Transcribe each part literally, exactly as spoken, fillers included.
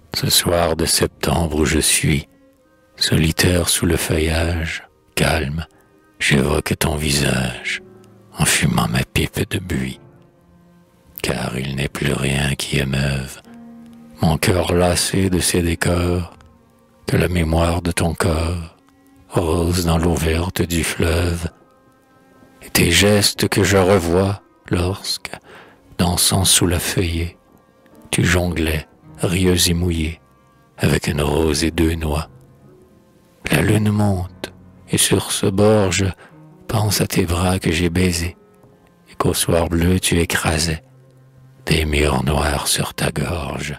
Ce soir de septembre où je suis, solitaire sous le feuillage, calme, j'évoque ton visage, en fumant ma pipe de buis. Car il n'est plus rien qui émeuve mon cœur lassé de ces décors, que la mémoire de ton corps, rose dans l'eau verte du fleuve, et tes gestes que je revois lorsque, dansant sous la feuillée, tu jonglais, rieuse et mouillée, avec une rose et deux noix. La lune monte, et sur ce bord je pense à tes bras que j'ai baisés, et qu'au soir bleu tu écrasais des murs noirs sur ta gorge.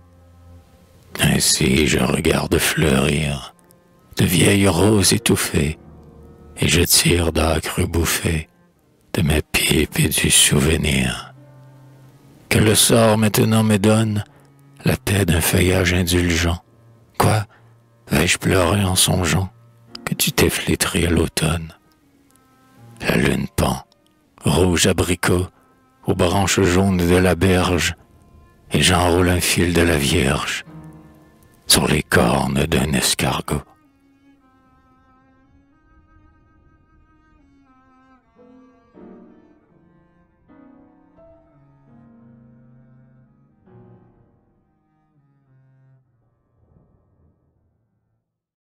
Ainsi je regarde fleurir de vieilles roses étouffées, et je tire d'âcres bouffées de mes pipes et du souvenir. Que le sort maintenant me donne la paix d'un feuillage indulgent. Quoi, vais-je pleurer en songeant que tu t'es flétri à l'automne? La lune pend, rouge abricot, aux branches jaunes de la berge, et j'enroule un fil de la Vierge sur les cornes d'un escargot.